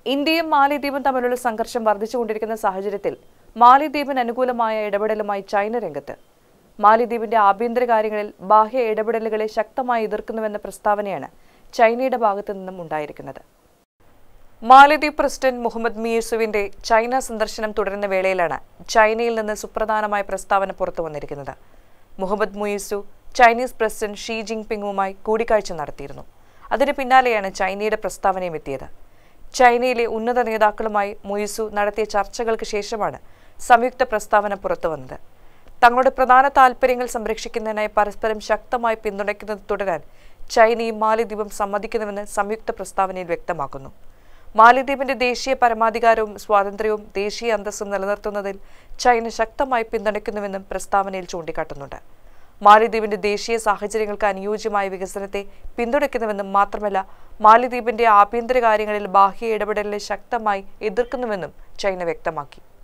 ഇന്ത്യയും മാലിദ്വീപും തമ്മിലുള്ള സംഘർഷം വർദ്ധിച്ചുകൊണ്ടിരിക്കുന്ന സാഹചര്യത്തിൽ മാലിദ്വീപിന് അനുകൂലമായ ഇടപെടലുമായി ചൈന രംഗത്ത്. മാലിദ്വീപിന്റെ ആഭ്യന്തര കാര്യങ്ങളിൽ ബാഹ്യ ഇടപെടലുകളെ ശക്തമായി എതിർക്കുന്നുവെന്ന പ്രസ്താവനയാണ് ചൈനയുടെ ഭാഗത്തു നിന്നും ഉണ്ടായിരിക്കുന്നത്. മാലിദ്വീപ് പ്രസിഡന്റ് മുഹമ്മദ് മുയിസുവിന്റെ ചൈന സന്ദർശനം തുടരുന്ന വേളയിലാണ് ചൈനയിൽ നിന്ന് സുപ്രധാനമായ പ്രസ്താവന പുറത്തുവന്നിരിക്കുന്നത്. Muhammad Muizzu Chinese president Xi ജിൻപിങ്ങുമായി കൂടിക്കാഴ്ച നടത്തിയിരുന്നു. അതിന് പിന്നാലെയാണ് ചൈനയുടെ പ്രസ്താവനയും എത്തിയത്. ചൈനയിലെ ഉന്നത നേതാക്കളുമായി മുയിസു നടത്തിയ ചർച്ചകൾക്ക് ശേഷമാണ് സംയുക്ത പ്രസ്താവന പുറത്തുവന്നത്. തങ്ങളുടെ പ്രധാന താൽപര്യങ്ങൾ സംരക്ഷിക്കുന്നതിനായി പരസ്പരം ശക്തമായി പിന്തുണയ്ക്കുന്നത് തുടരാൻ ചൈനയും മാലിദ്വീപും സമ്മതിക്കുന്നുവെന്ന് സംയുക്ത പ്രസ്താവനയിൽ വ്യക്തമാക്കുന്നു. മാലിദ്വീപിന്റെ ദേശീയ പരമാധികാരവും സ്വാതന്ത്ര്യവും ദേശീയ അന്തസ്സും നിലനിർത്തുന്നതിൽ ചൈന ശക്തമായി പിന്തുണയ്ക്കുന്നുവെന്നും പ്രസ്താവനയിൽ ചൂണ്ടിക്കാട്ടുന്നുണ്ട്. മാലിദ്വീപിന്റെ ദേശീയ സാഹചര്യങ്ങൾക്ക് അനുയോജ്യമായ വികസനത്തെ പിന്തുണയ്ക്കുന്നുവെന്നും മാത്രമല്ല മാലിദ്വീപിന്റെ ആഭ്യന്തര കാര്യങ്ങളിൽ ബാഹ്യ ഇടപെടലിനെ ശക്തമായി എതിർക്കുന്നുവെന്നും ചൈന വ്യക്തമാക്കി.